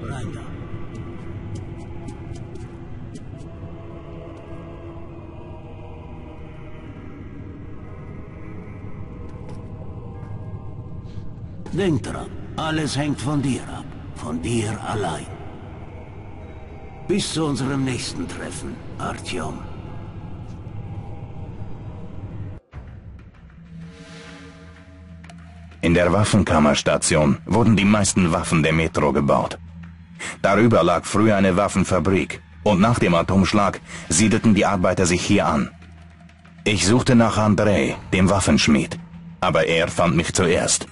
Rein da. Denk dran, alles hängt von dir ab. Von dir allein. Bis zu unserem nächsten Treffen, Artyom. In der Waffenkammerstation wurden die meisten Waffen der Metro gebaut. Darüber lag früher eine Waffenfabrik und nach dem Atomschlag siedelten die Arbeiter sich hier an. Ich suchte nach Andrei, dem Waffenschmied, aber er fand mich zuerst.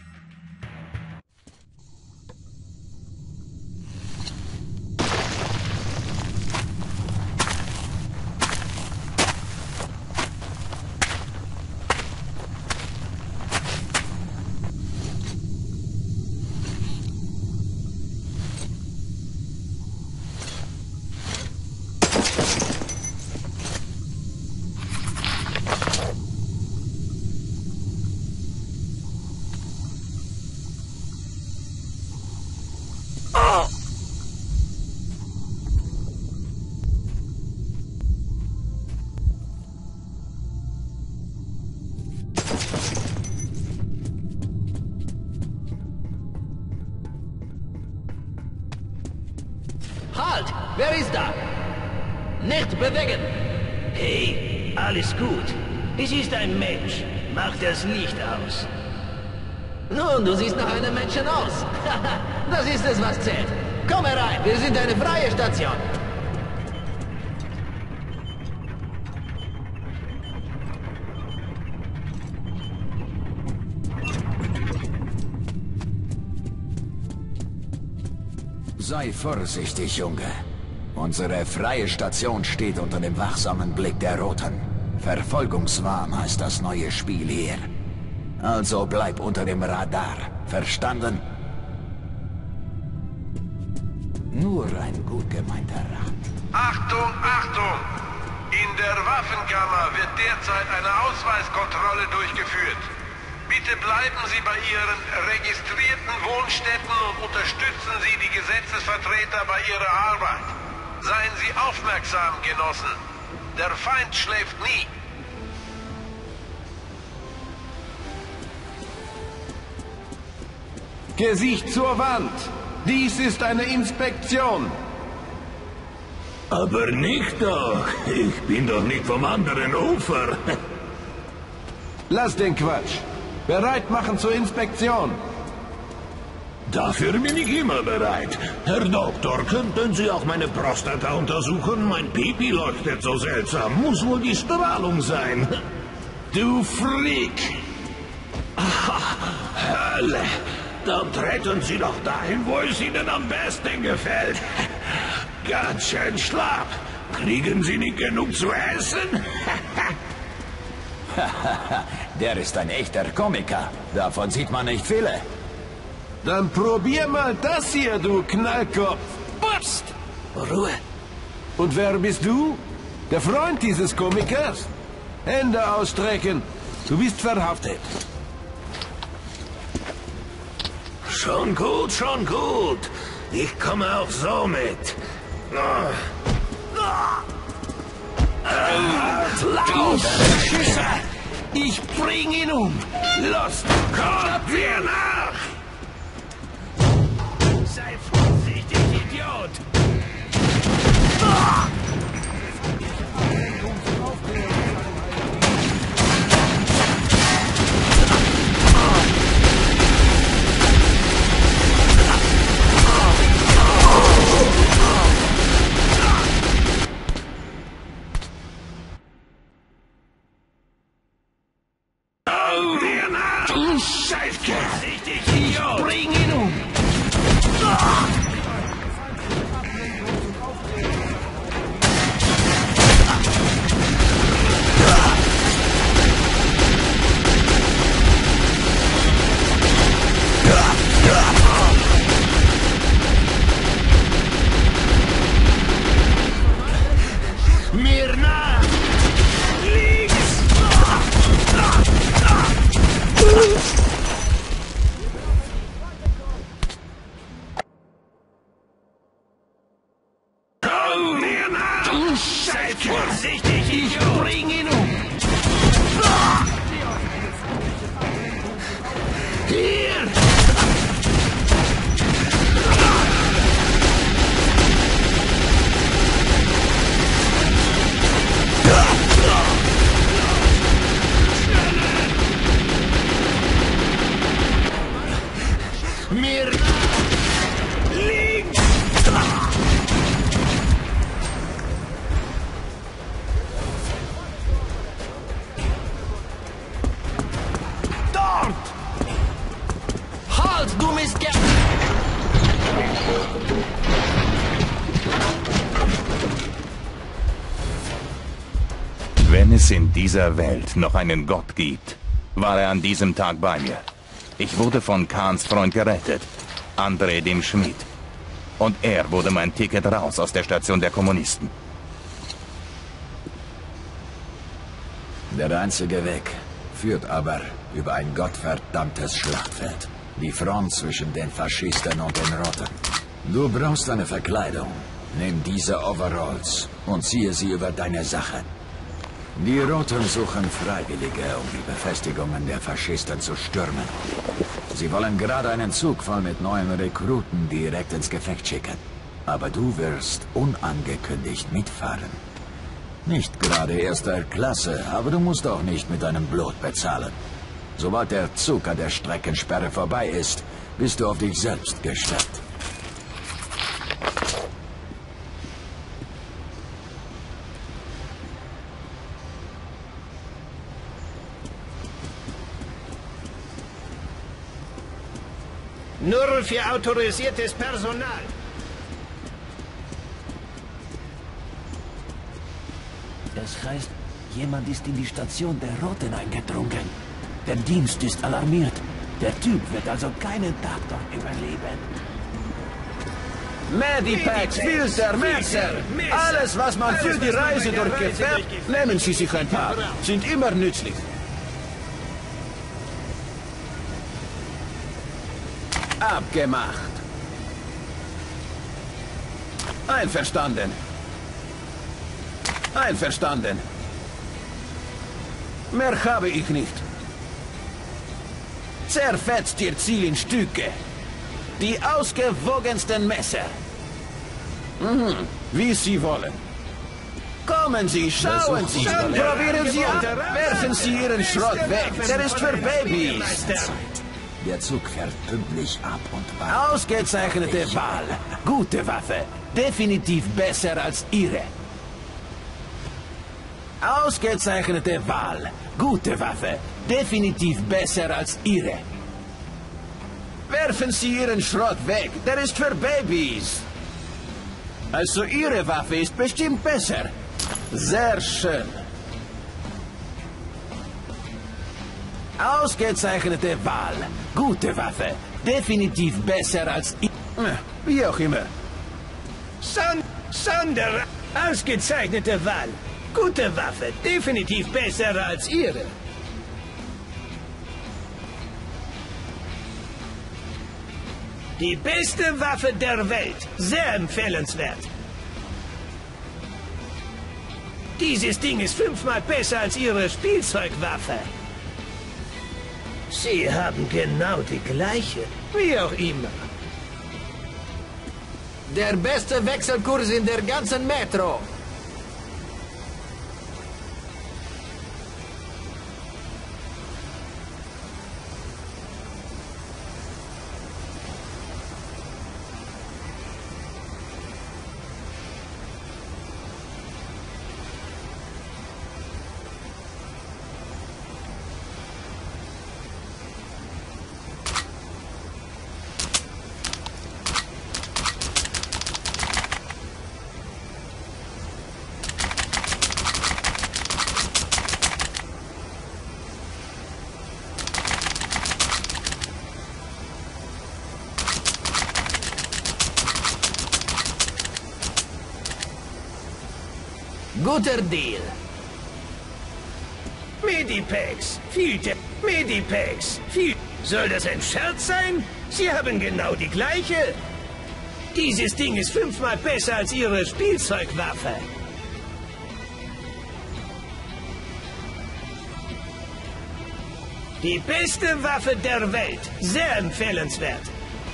Halt! Wer ist da? Nicht bewegen! Hey, alles gut. Es ist ein Mensch. Mach das Licht aus. Nun, du siehst nach einem Menschen aus. Das ist es, was zählt. Komm herein, wir sind eine freie Station. Sei vorsichtig, Junge. Unsere freie Station steht unter dem wachsamen Blick der Roten. Verfolgungswahn heißt das neue Spiel hier. Also bleib unter dem Radar. Verstanden? Nur ein gut gemeinter Rat. Achtung, Achtung! In der Waffenkammer wird derzeit eine Ausweiskontrolle durchgeführt. Bitte bleiben Sie bei Ihren registrierten Wohnstätten und unterstützen Sie die Gesetzesvertreter bei ihrer Arbeit. Seien Sie aufmerksam, Genossen. Der Feind schläft nie. Gesicht zur Wand! Dies ist eine Inspektion! Aber nicht doch. Ich bin doch nicht vom anderen Ufer. Lass den Quatsch! Bereit machen zur Inspektion! Dafür bin ich immer bereit. Herr Doktor, könnten Sie auch meine Prostata untersuchen? Mein Pipi leuchtet so seltsam. Muss wohl die Strahlung sein. Du Freak! Hölle! Dann treten Sie doch dahin, wo es Ihnen am besten gefällt. Ganz schön schlapp. Kriegen Sie nicht genug zu essen? Der ist ein echter Komiker. Davon sieht man nicht viele. Dann probier mal das hier, du Knallkopf! Psst! Ruhe. Und wer bist du? Der Freund dieses Komikers? Hände ausstrecken! Du bist verhaftet. Schon gut, schon gut. Ich komme auch so mit. Du Schisser! Ich bring ihn um! Los! Kommt mir nach! Sei vorsichtig, Idiot! Du Scheißkerl! Vorsichtig, Idiot! Bring ihn um! Seid Scheiße! vorsichtig, Ich bring ihn um! Hier! Mir Links! Dort! Halt, du Mistkerl! Wenn es in dieser Welt noch einen Gott gibt, war er an diesem Tag bei mir. Ich wurde von Kahns Freund gerettet, André dem Schmied. Und er wurde mein Ticket raus aus der Station der Kommunisten. Der einzige Weg führt aber über ein gottverdammtes Schlachtfeld. Die Front zwischen den Faschisten und den Roten. Du brauchst eine Verkleidung. Nimm diese Overalls und ziehe sie über deine Sachen. Die Roten suchen Freiwillige, um die Befestigungen der Faschisten zu stürmen. Sie wollen gerade einen Zug voll mit neuen Rekruten direkt ins Gefecht schicken. Aber du wirst unangekündigt mitfahren. Nicht gerade erster Klasse, aber du musst auch nicht mit deinem Blut bezahlen. Sobald der Zug an der Streckensperre vorbei ist, bist du auf dich selbst gestellt. Nur für autorisiertes Personal. Das heißt, jemand ist in die Station der Roten eingedrungen. Der Dienst ist alarmiert. Der Typ wird also keinen Tag dort überleben. Medipacks, Filter, Messer. Alles, was man für die Reise durchgefährt, nehmen Sie sich ein paar. Sind immer nützlich. Abgemacht. Einverstanden. Einverstanden. Mehr habe ich nicht. Zerfetzt Ihr Ziel in Stücke. Die ausgewogensten Messer. Wie Sie wollen. Kommen Sie, schauen Sie. Probieren Sie an. Werfen Sie Ihren Schrott weg. Der ist für Babys. Der Zug fährt pünktlich ab und wartet. Ausgezeichnete Wahl. Gute Waffe. Definitiv besser als Ihre. Ausgezeichnete Wahl. Gute Waffe. Definitiv besser als Ihre. Werfen Sie Ihren Schrott weg. Der ist für Babys. Also Ihre Waffe ist bestimmt besser. Sehr schön. Ausgezeichnete Wahl. Gute Waffe. Definitiv besser als Ihre. Wie auch immer. Sonder, ausgezeichnete Wahl. Gute Waffe, definitiv besser als Ihre. Die beste Waffe der Welt. Sehr empfehlenswert. Dieses Ding ist 5-mal besser als Ihre Spielzeugwaffe. Sie haben genau die gleiche. Wie auch immer. Der beste Wechselkurs in der ganzen Metro. Guter Deal. Medipacks. Medipacks. Soll das ein Scherz sein? Sie haben genau die gleiche. Dieses Ding ist 5-mal besser als Ihre Spielzeugwaffe. Die beste Waffe der Welt. Sehr empfehlenswert.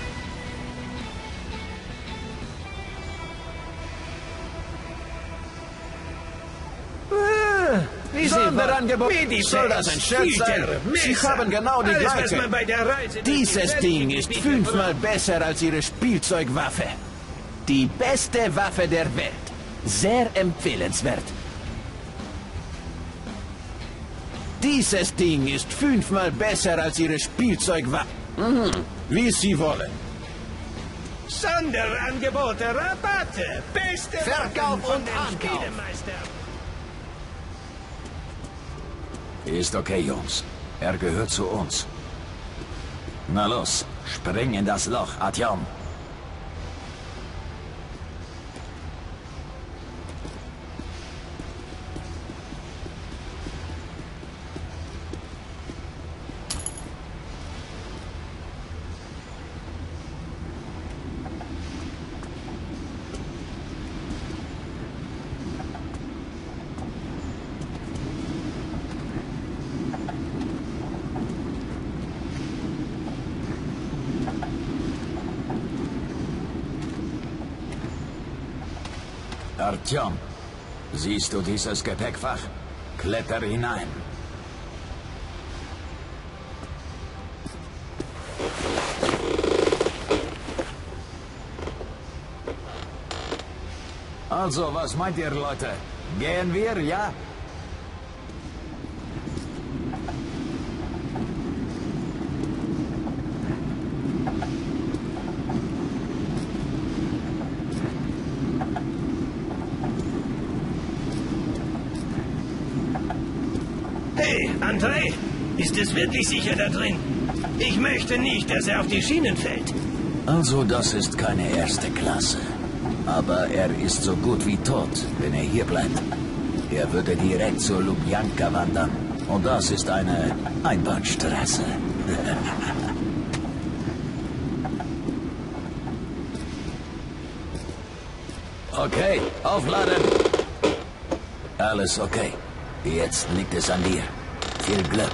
Sonderangebot. Soll das ein Scherz sein? Sie haben genau die gleiche. Dieses Ding ist 5-mal besser als Ihre Spielzeugwaffe. Die beste Waffe der Welt. Sehr empfehlenswert. Dieses Ding ist 5-mal besser als Ihre Spielzeugwaffe. Wie Sie wollen. Sonderangebote, Rabatte, beste Verkauf Waffen und Ankauf. Spielmeister. Ist okay, Jungs. Er gehört zu uns. Na los, spring in das Loch, Artyom. Artyom, siehst du dieses Gepäckfach? Kletter hinein. Also, was meint ihr, Leute? Gehen wir, ja? Hey, André, ist es wirklich sicher da drin? Ich möchte nicht, dass er auf die Schienen fällt. Also, das ist keine erste Klasse. Aber er ist so gut wie tot, wenn er hier bleibt. Er würde direkt zur Lubjanka wandern. Und das ist eine Einbahnstraße. Okay, aufladen. Alles okay. Jetzt liegt es an dir. Viel Glück.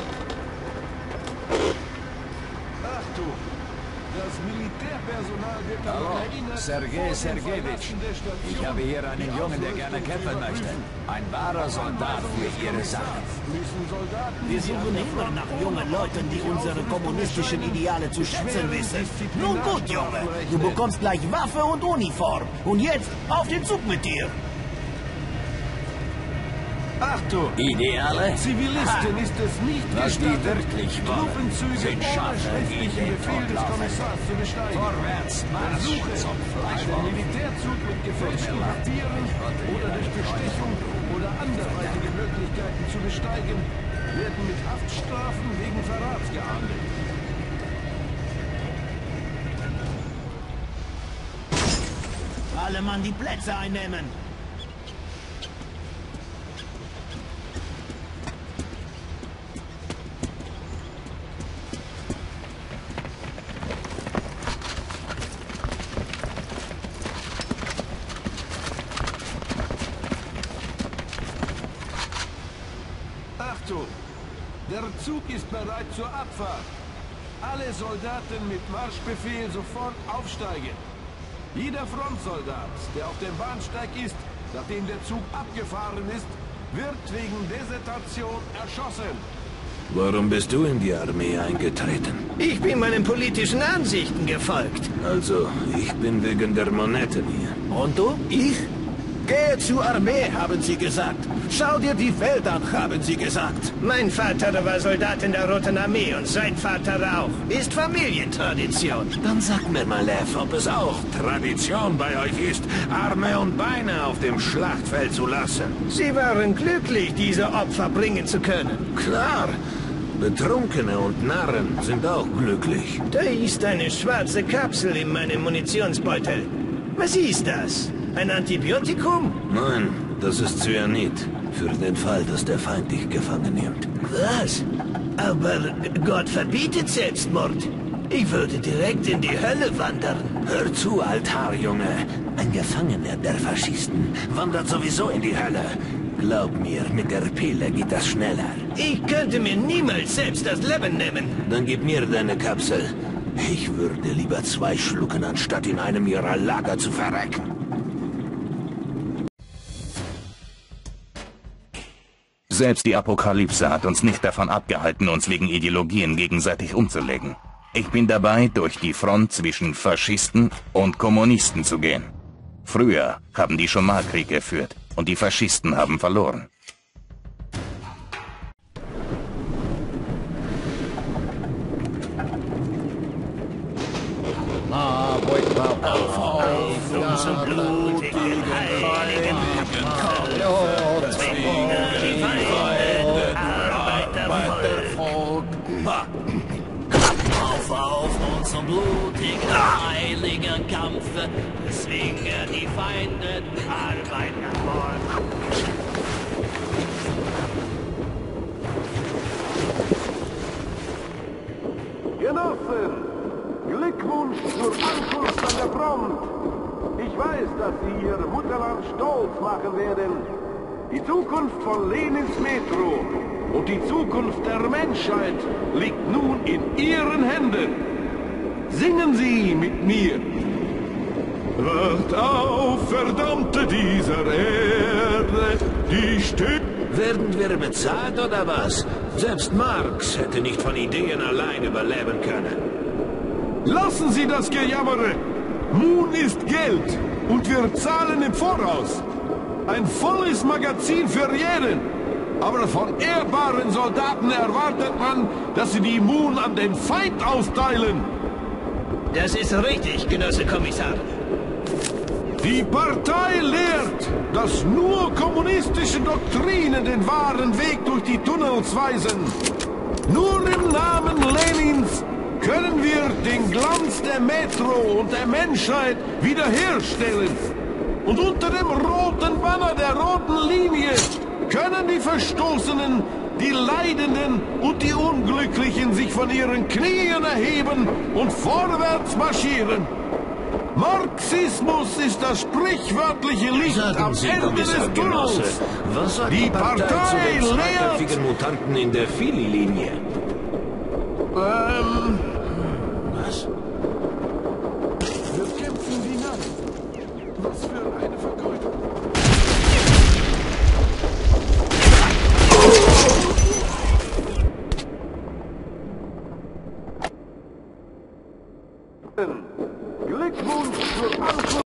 Achtung! Das Militärpersonal wird Hallo, daran erinnert, Sergei vor dem Sergejewitsch. Verlassen der Station Ich habe hier einen die Jungen, der gerne kämpfen möchte. Ein wahrer Soldat für Ihre Sache. müssen Soldaten Wir suchen immer nach jungen Leuten, die unsere kommunistischen Ideale zu schätzen wissen. Nun gut, Junge. Du bekommst gleich Waffe und Uniform. Und jetzt auf den Zug mit dir. Achtung! Ideale? Zivilisten ist es nicht Was die gestattet, wirklich wollen, Truppenzüge sind ohne scharfe schriftlichen Befehl des Ideenfortlaufen. Kommissars zu besteigen. Vorwärts, Marsch Versuche, zum einen Fleischwolf. Militärzug mit gefälschten Papieren oder durch Bestechung oder anderweitige Möglichkeiten zu besteigen, werden mit Haftstrafen wegen Verrats geahndet. Alle Mann die Plätze einnehmen. Achtung! Der Zug ist bereit zur Abfahrt. Alle Soldaten mit Marschbefehl sofort aufsteigen. Jeder Frontsoldat, der auf dem Bahnsteig ist, nachdem der Zug abgefahren ist, wird wegen Desertation erschossen. Warum bist du in die Armee eingetreten? Ich bin meinen politischen Ansichten gefolgt. Also, ich bin wegen der Monetten hier. Und du? Ich? Gehe zur Armee, haben Sie gesagt. Schau dir die Welt an, haben Sie gesagt. Mein Vater war Soldat in der Roten Armee und sein Vater auch. Ist Familientradition. Dann sag mir mal, Lev, ob es auch Tradition bei euch ist, Arme und Beine auf dem Schlachtfeld zu lassen. Sie waren glücklich, diese Opfer bringen zu können. Klar, Betrunkene und Narren sind auch glücklich. Da ist eine schwarze Kapsel in meinem Munitionsbeutel. Was ist das? Ein Antibiotikum? Nein, das ist Cyanid. Für den Fall, dass der Feind dich gefangen nimmt. Was? Aber Gott verbietet Selbstmord. Ich würde direkt in die Hölle wandern. Hör zu, Altarjunge. Ein Gefangener der Faschisten wandert sowieso in die Hölle. Glaub mir, mit der Pille geht das schneller. Ich könnte mir niemals selbst das Leben nehmen. Dann gib mir deine Kapsel. Ich würde lieber 2 schlucken, anstatt in einem ihrer Lager zu verrecken. Selbst die Apokalypse hat uns nicht davon abgehalten, uns wegen Ideologien gegenseitig umzulegen. Ich bin dabei, durch die Front zwischen Faschisten und Kommunisten zu gehen. Früher haben die schon mal Krieg geführt und die Faschisten haben verloren. Auf unseren blutigen heiligen Kampf zwingen die Feinde Arbeitervolk. Auf unseren blutigen heiligen Kampf zwingen die Feinde Arbeitervolk. Genossen! Glückwunsch zur Ankunft an der Front! Ich weiß, dass Sie Ihr Mutterland stolz machen werden. Die Zukunft von Lenins Metro und die Zukunft der Menschheit liegt nun in Ihren Händen. Singen Sie mit mir! Wacht auf, Verdammte dieser Erde, die steht... Werden wir bezahlt oder was? Selbst Marx hätte nicht von Ideen allein überleben können. Lassen Sie das Gejammere! Moon ist Geld und wir zahlen im Voraus. Ein volles Magazin für jeden. Aber von ehrbaren Soldaten erwartet man, dass sie die Moon an den Feind austeilen. Das ist richtig, Genosse Kommissar. Die Partei lehrt, dass nur kommunistische Doktrinen den wahren Weg durch die Tunnels weisen. Nur im Namen Lenins können wir den Glanz der Metro und der Menschheit wiederherstellen. Und unter dem roten Banner der roten Linie können die Verstoßenen, die Leidenden und die Unglücklichen sich von ihren Knien erheben und vorwärts marschieren. Marxismus ist das sprichwörtliche Licht am Ende des Tunnels. Was sagt Die Partei zu den lehrt... zweiköpfigen Mutanten in der Fili-Linie?